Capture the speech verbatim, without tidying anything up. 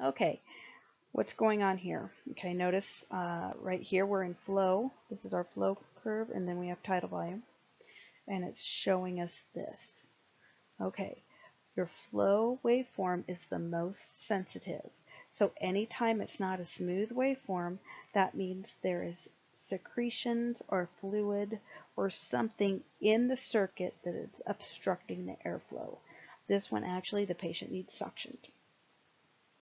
Okay, what's going on here? Okay, notice uh, right here we're in flow. This is our flow curve, and then we have tidal volume, and it's showing us this. Okay, your flow waveform is the most sensitive. So anytime it's not a smooth waveform, that means there is secretions or fluid or something in the circuit that is obstructing the airflow. This one actually the patient needs suctioned.